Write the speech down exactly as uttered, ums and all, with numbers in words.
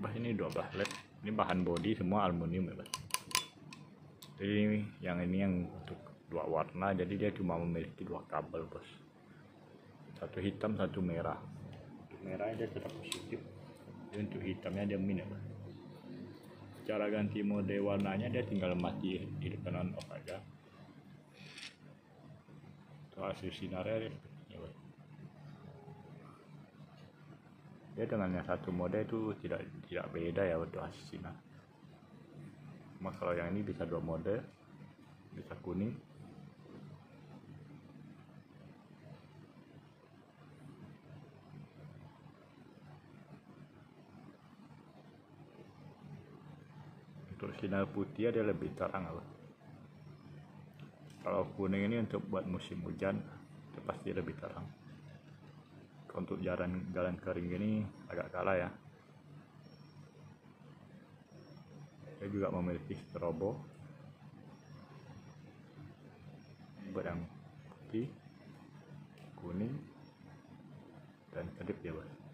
bos, ini dua belas led. Ini bahan bodi semua aluminium ya bos. Jadi yang ini yang untuk dua warna, jadi dia cuma memiliki dua kabel bos, satu hitam satu merah. Untuk merahnya dia tetap positif, jadi untuk hitamnya dia min ya bos. Cara ganti mode warnanya dia tinggal mati di depan on off aja. Itu hasil sinarnya ya bos. Ya dengan yang satu mode itu tidak tidak beda ya untuk hasil sinar. Cuma kalau yang ini bisa dua mode, bisa kuning, untuk sinar putih dia lebih terang loh. Kalau kuning ini untuk buat musim hujan itu pasti lebih terang. Untuk jalan jalan kering ini agak kalah ya. Dia juga memiliki strobo buat yang putih, kuning, dan kedip ya bos.